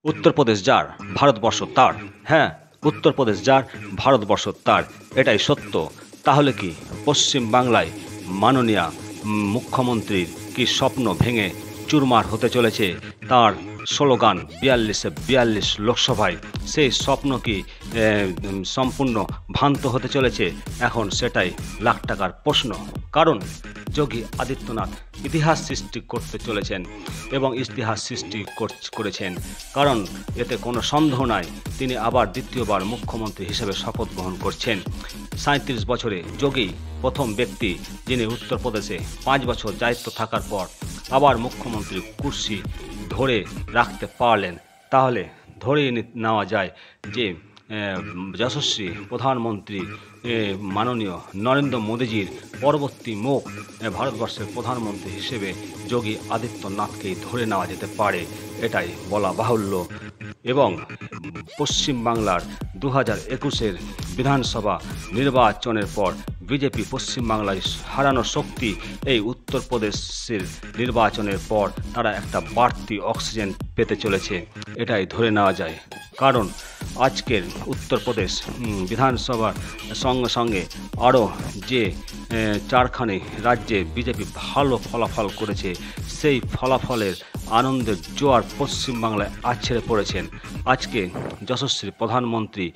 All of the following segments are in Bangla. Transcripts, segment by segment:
উত্তরপ্রদেশ যার, ভারতবর্ষ তার। হ্যাঁ, উত্তরপ্রদেশ যার, ভারতবর্ষ তার, এটাই সত্য। তাহলে কি পশ্চিম বাংলায় মাননীয়া মুখ্যমন্ত্রীর কি স্বপ্ন ভেঙে চুরমার হতে চলেছে? তার স্লোগান 42-42 লোকসভায়, সেই স্বপ্ন কি সম্পূর্ণ ভ্রান্ত হতে চলেছে? এখন সেটাই লাখ টাকার প্রশ্ন। কারণ যোগী আদিত্যনাথ ইতিহাস সৃষ্টি করতে চলেছেন এবং ইতিহাস সৃষ্টি করেছেন। কারণ এতে কোনো সন্দেহ নাই, তিনি আবার দ্বিতীয়বার মুখ্যমন্ত্রী হিসেবে শপথ গ্রহণ করছেন। 37 বছরে যোগী প্রথম ব্যক্তি যিনি উত্তরপ্রদেশে 5 বছর দায়িত্ব থাকার পর আবার মুখ্যমন্ত্রীর কুর্সি ধরে রাখতে পারলেন। তাহলে ধরেই নেওয়া যায় যে যশস্বী প্রধানমন্ত্রী মাননীয় নরেন্দ্র মোদীজির পরবর্তী মুখ ভারতবর্ষের প্রধানমন্ত্রী হিসেবে যোগী আদিত্যনাথকেই ধরে নেওয়া যেতে পারে, এটাই বলা বাহুল্য। এবং পশ্চিমবাংলার 2021-এর বিধানসভা নির্বাচনের পর বিজেপি পশ্চিমবাংলায় হারানো শক্তি এই উত্তরপ্রদেশের নির্বাচনের পর তারা একটা বাড়তি অক্সিজেন পেতে চলেছে, এটাই ধরে নেওয়া যায়। কারণ আজকের উত্তরপ্রদেশ বিধানসভার সঙ্গে সঙ্গে আরও যে 4খানি রাজ্যে বিজেপি ভালো ফলাফল করেছে, সেই ফলাফলের আনন্দের জোয়ার পশ্চিমবাংলায় আছড়ে পড়েছেন। আজকে যশস্বী প্রধানমন্ত্রী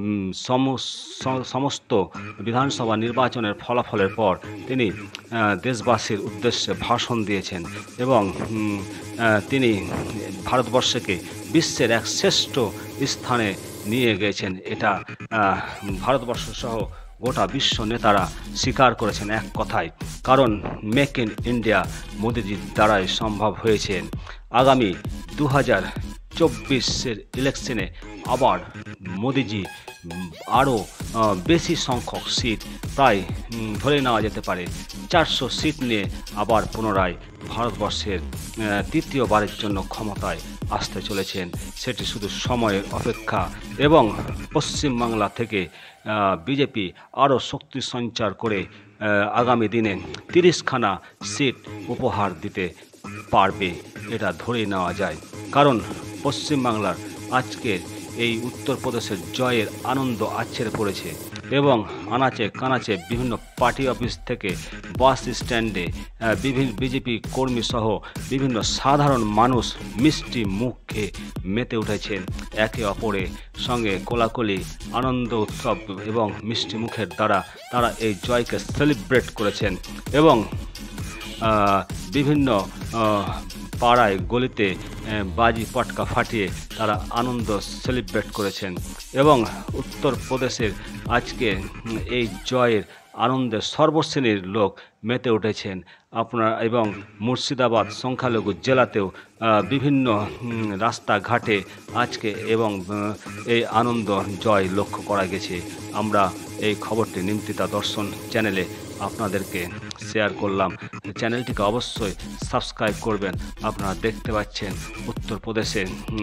সমস্ত বিধানসভা নির্বাচনের ফলাফলের পর তিনি দেশবাসীর উদ্দেশ্যে ভাষণ দিয়েছেন এবং তিনি ভারতবর্ষকে বিশ্বের এক শ্রেষ্ঠ স্থানে নিয়ে গেছেন। এটা ভারতবর্ষ সহ গোটা বিশ্ব নেতারা স্বীকার করেছেন এক কথায়। কারণ মেক ইন ইন্ডিয়া মোদিজির দ্বারাই সম্ভব হয়েছে। আগামী 2024-এর ইলেকশনে আবার মোদিজি আরও বেশি সংখ্যক সিট, প্রায় ধরে নেওয়া যেতে পারে 400 সিট নিয়ে আবার পুনরায় ভারতবর্ষের তৃতীয়বারের জন্য ক্ষমতায় আসতে চলেছেন। সেটি শুধু সময়ের অপেক্ষা এবং পশ্চিমবাংলা থেকে বিজেপি আরও শক্তি সঞ্চার করে আগামী দিনে 30খানা সিট উপহার দিতে পারবে, এটা ধরেই নেওয়া যায়। কারণ পশ্চিমবাংলার আজকের এই উত্তরপ্রদেশের জয়ের আনন্দ আছড়ে পড়েছে এবং আনাচে কানাচে বিভিন্ন পার্টি অফিস থেকে বাস স্ট্যান্ডে বিজেপি কর্মী সহ বিভিন্ন সাধারণ মানুষ মিষ্টি মুখে মেতে উঠেছেন। একে অপরের সঙ্গে কোলাকুলি, আনন্দ উৎসব এবং মিষ্টি মুখের দ্বারা তারা এই জয়কে সেলিব্রেট করেছেন এবং বিভিন্ন পাড়ায় গলিতে বাজি পটকা ফাটিয়ে তারা আনন্দ সেলিব্রেট করেছেন এবং উত্তরপ্রদেশের আজকে এই জয়ের আনন্দে সর্বশ্রেণীর লোক মেতে উঠেছেন আপনার। এবং মুর্শিদাবাদ সংখ্যালঘু জেলাতেও বিভিন্ন রাস্তাঘাটে আজকে এবং এই আনন্দ জয় লক্ষ্য করা গেছে। আমরা এই খবরটি নিমতিতা দর্শন চ্যানেলে আপনাদেরকে শেয়ার করলাম। চ্যানেলটিকে অবশ্যই সাবস্ক্রাইব করবেন। আপনারা দেখতে পাচ্ছেন উত্তরপ্রদেশে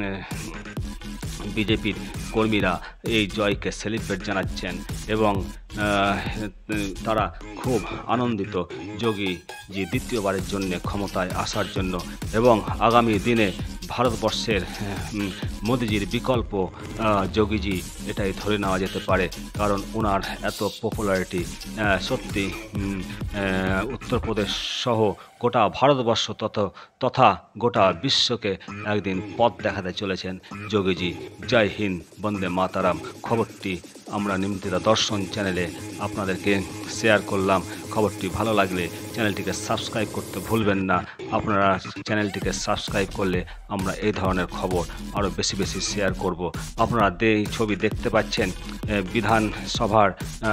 বিজেপির কর্মীরা এই জয়কে সেলিব্রেট জানাচ্ছেন এবং তারা খুব আনন্দিত যোগীজি দ্বিতীয়বারের জন্য ক্ষমতায় আসার জন্য এবং আগামী দিনে ভারতবর্ষের মোদিজির বিকল্প যোগীজি, এটাই ধরে নেওয়া যেতে পারে। কারণ ওনার এত পপুলারিটি সত্যি উত্তরপ্রদেশ সহ গোটা ভারতবর্ষ তথা গোটা বিশ্বকে একদিন পথ দেখাতে চলেছেন যোগীজি। জয় হিন্দ, বন্দে মাতারাম। খবরটি আমরা নিমতিতা দর্শন চ্যানেলে আপনাদেরকে শেয়ার করলাম। খবরটি ভালো লাগলে চ্যানেলটিকে সাবস্ক্রাইব করতে ভুলবেন না। আপনারা চ্যানেলটিকে সাবস্ক্রাইব করলে আমরা এই ধরনের খবর আরও বেশি বেশি শেয়ার করব। আপনারা এই ছবি দেখতে পাচ্ছেন বিধানসভার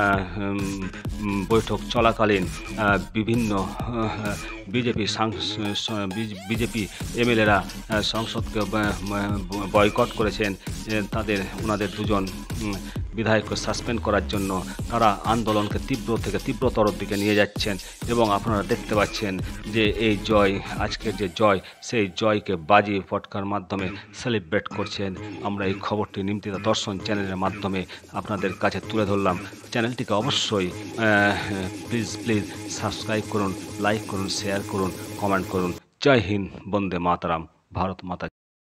বৈঠক চলাকালীন বিভিন্ন বিজেপি এমএলএরা সংসদকে বয়কট করেছেন। ওনাদের দুজন বিধায়ককে সাসপেন্ড করার জন্য তারা আন্দোলনকে তীব্র থেকে তীব্রতর দিকে নিয়ে যাচ্ছেন এবং আপনারা দেখতে পাচ্ছেন যে এই জয়, আজকের যে জয়, সেই জয়কে বাজি পটকার মাধ্যমে সেলিব্রেট করছেন। আমরা এই খবরটি নিমতিতা দর্শন চ্যানেলের মাধ্যমে আপনাদের কাছে তুলে ধরলাম। চ্যানেলটিকে অবশ্যই প্লিজ সাবস্ক্রাইব করুন, লাইক করুন, শেয়ার করুন, কমেন্ট করুন। জয় হিন্দ, বন্দে মাতারাম, ভারত মাতা।